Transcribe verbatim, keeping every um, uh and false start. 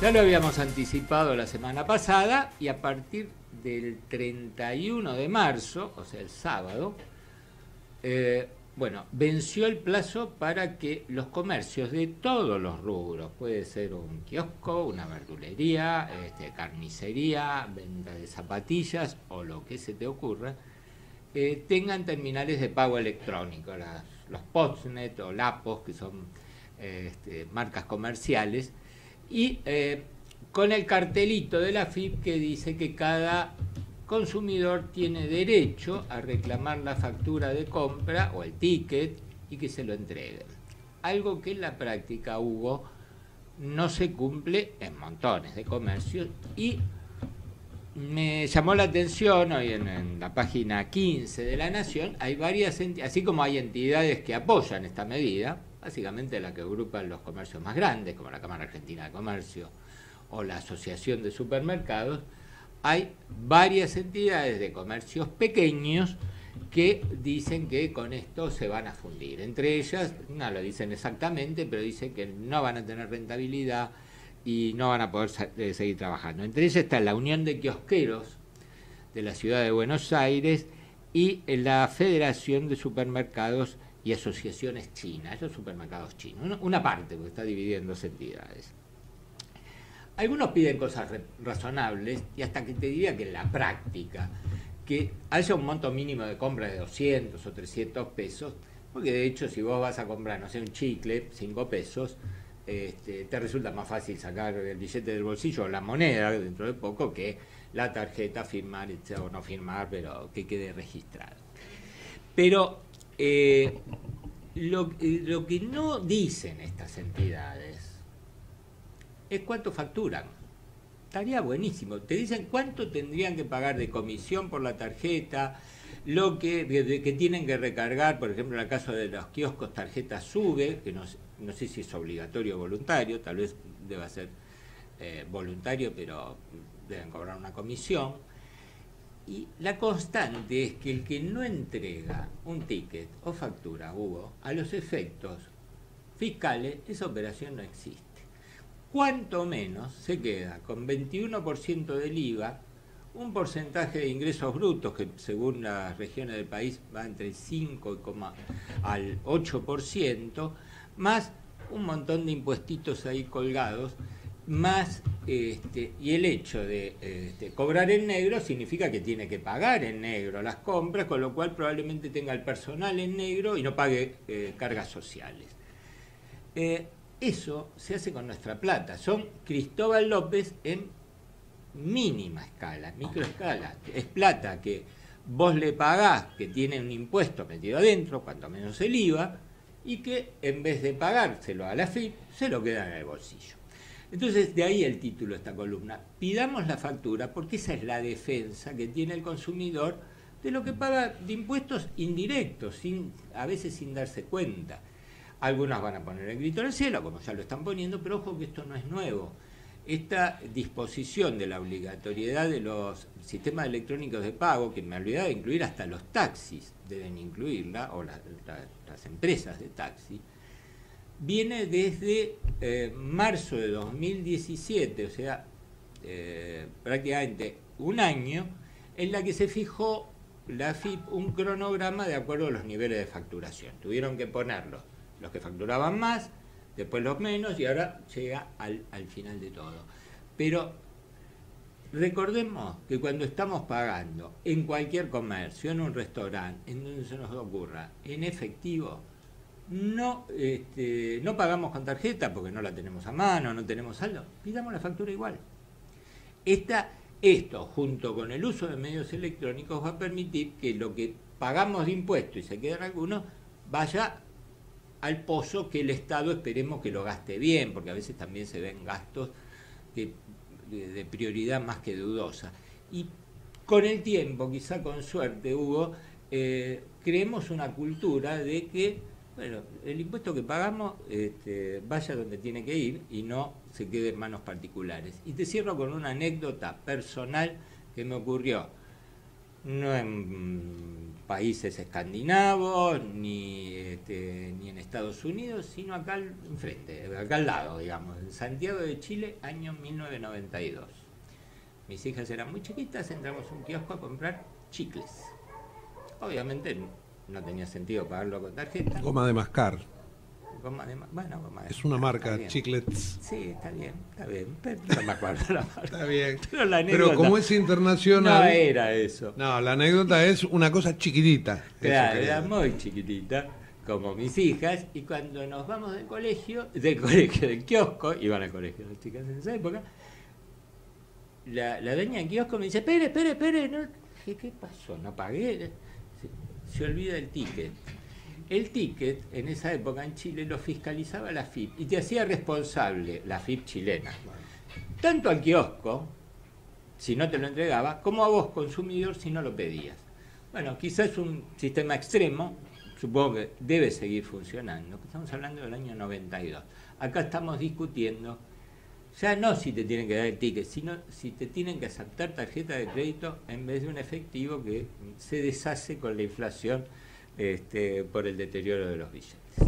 Ya lo habíamos anticipado la semana pasada y a partir del treinta y uno de marzo, o sea el sábado, eh, bueno, venció el plazo para que los comercios de todos los rubros, puede ser un kiosco, una verdulería, este, carnicería, venta de zapatillas o lo que se te ocurra, eh, tengan terminales de pago electrónico, las, los Postnet o Lapos, que son eh, este, marcas comerciales, y eh, con el cartelito de la A F I P que dice que cada consumidor tiene derecho a reclamar la factura de compra o el ticket y que se lo entreguen. Algo que en la práctica, Hugo, no se cumple en montones de comercios y me llamó la atención hoy en, en la página quince de La Nación, hay varias, así como hay entidades que apoyan esta medida, básicamente la que agrupan los comercios más grandes, como la Cámara Argentina de Comercio o la Asociación de Supermercados, hay varias entidades de comercios pequeños que dicen que con esto se van a fundir. Entre ellas, no lo dicen exactamente, pero dicen que no van a tener rentabilidad y no van a poder seguir trabajando. Entre ellas está la Unión de Kiosqueros de la Ciudad de Buenos Aires y la Federación de Supermercados y Asociaciones Chinas, los supermercados chinos, una parte, porque está dividida en dos entidades. Algunos piden cosas razonables y hasta que te diría que en la práctica, que haya un monto mínimo de compra de doscientos o trescientos pesos, porque de hecho si vos vas a comprar, no sé, un chicle, cinco pesos, este, te resulta más fácil sacar el billete del bolsillo o la moneda dentro de poco que la tarjeta, firmar o no firmar, pero que quede registrado. Pero eh, lo, lo que no dicen estas entidades es cuánto facturan. Estaría buenísimo. Te dicen cuánto tendrían que pagar de comisión por la tarjeta, lo que, de, que tienen que recargar, por ejemplo, en el caso de los kioscos, tarjeta SUBE, que no, no sé si es obligatorio o voluntario, tal vez deba ser eh, voluntario, pero deben cobrar una comisión. Y la constante es que el que no entrega un ticket o factura, Hugo, a los efectos fiscales, esa operación no existe. Cuanto menos se queda con veintiuno por ciento del I V A, un porcentaje de ingresos brutos que según las regiones del país va entre el cinco al ocho por ciento, más un montón de impuestitos ahí colgados, más este, y el hecho de este, cobrar en negro significa que tiene que pagar en negro las compras, con lo cual probablemente tenga el personal en negro y no pague eh, cargas sociales. Eh, Eso se hace con nuestra plata. Son Cristóbal López en mínima escala, microescala. Es plata que vos le pagás, que tiene un impuesto metido adentro, cuanto menos el I V A, y que en vez de pagárselo a la A F I P, se lo queda en el bolsillo. Entonces, de ahí el título de esta columna. Pidamos la factura, porque esa es la defensa que tiene el consumidor de lo que paga de impuestos indirectos, sin, a veces sin darse cuenta. Algunos van a poner el grito en el cielo, como ya lo están poniendo, pero ojo que esto no es nuevo. Esta disposición de la obligatoriedad de los sistemas electrónicos de pago, que me olvidaba de incluir hasta los taxis, deben incluirla, o la, la, las empresas de taxi, viene desde eh, marzo de dos mil diecisiete, o sea, eh, prácticamente un año, en la que se fijó la A F I P un cronograma de acuerdo a los niveles de facturación. Tuvieron que ponerlos los que facturaban más, después los menos, y ahora llega al, al final de todo. Pero recordemos que cuando estamos pagando en cualquier comercio, en un restaurante, en donde se nos ocurra, en efectivo, no, este, no pagamos con tarjeta porque no la tenemos a mano, no tenemos saldo, pidamos la factura igual. Esta, esto, junto con el uso de medios electrónicos, va a permitir que lo que pagamos de impuestos y se quedan algunos, vaya al pozo que el Estado esperemos que lo gaste bien, porque a veces también se ven gastos de, de, de prioridad más que dudosa. Y con el tiempo, quizá con suerte, Hugo, eh, creemos una cultura de que, bueno, el impuesto que pagamos este, vaya donde tiene que ir y no se quede en manos particulares. Y te cierro con una anécdota personal que me ocurrió no en países escandinavos, ni, este, ni en Estados Unidos, sino acá al enfrente, acá al lado, digamos, en Santiago de Chile, año mil novecientos noventa y dos. Mis hijas eran muy chiquitas, entramos a un kiosco a comprar chicles. Obviamente no tenía sentido pagarlo con tarjeta. Goma de mascar. Goma de, bueno, goma de es una marca, Chiclets. Sí, está bien, está bien, pero no me acuerdo la marca. Está bien. Pero, la anécdota, pero como es internacional... No era eso. No, la anécdota es una cosa chiquitita. Claro, era muy chiquitita, como mis hijas, y cuando nos vamos del colegio, del colegio, del kiosco, iban al colegio las chicas en esa época, la, la dueña del kiosco me dice, espere, espere, espere, no. Dije, ¿qué pasó? ¿No pagué? Se, se olvida el ticket. El ticket, en esa época en Chile, lo fiscalizaba la F I P y te hacía responsable, la F I P chilena, tanto al kiosco, si no te lo entregaba, como a vos, consumidor, si no lo pedías. Bueno, quizás es un sistema extremo, supongo que debe seguir funcionando. Estamos hablando del año noventa y dos. Acá estamos discutiendo, ya no si te tienen que dar el ticket, sino si te tienen que aceptar tarjeta de crédito en vez de un efectivo que se deshace con la inflación, Este, por el deterioro de los billetes.